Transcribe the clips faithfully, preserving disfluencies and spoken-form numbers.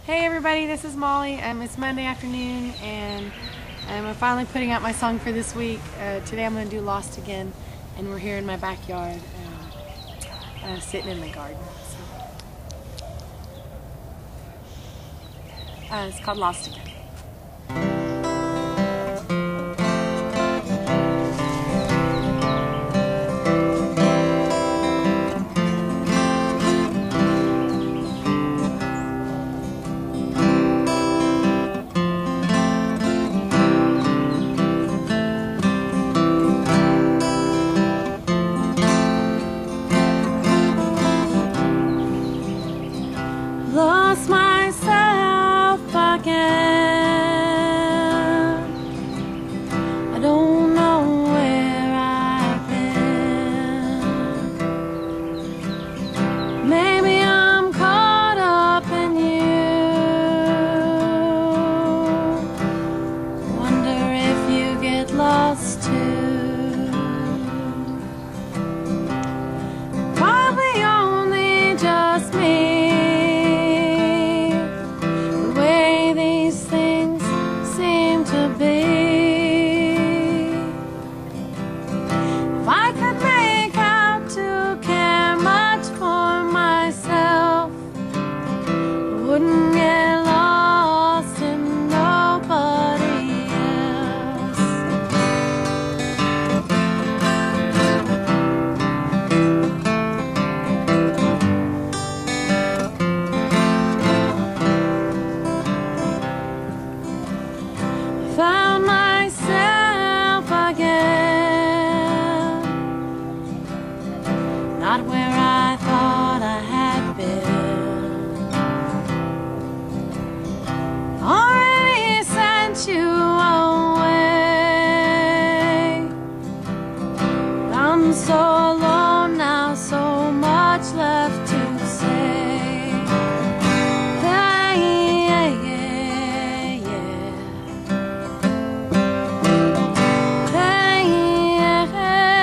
Hey everybody, this is Molly. Um, it's Monday afternoon and um, I'm finally putting out my song for this week. Uh, today I'm going to do Lost Again, and we're here in my backyard um, uh, sitting in the garden. So. Uh, it's called Lost Again. Lost myself again. I don't know where I've been. Maybe I'm caught up in you. Wonder if you get lost too. Probably only just me. Wouldn't get lost in nobody else. Found myself again, not where I thought I had been. You away. I'm so alone now, so much left to say. Hey, yeah, yeah, yeah. Hey, yeah,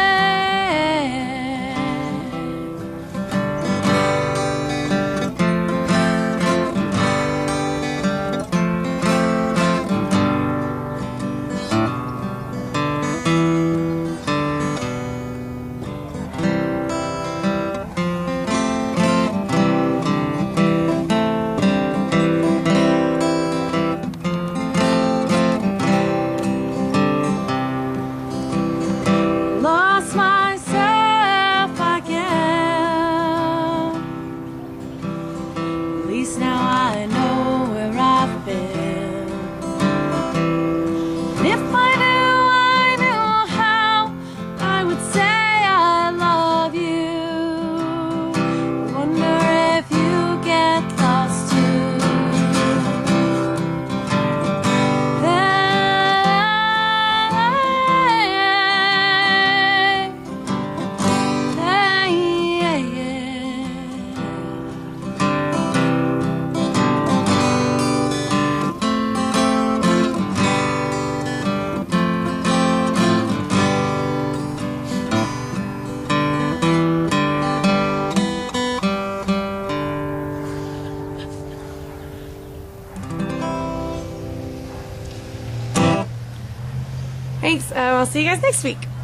now I know where I've been. And if I knew, I knew how, I would say I love you. Wonder if you get lost too. Hey, hey, yeah, yeah. Thanks. Uh, I'll see you guys next week.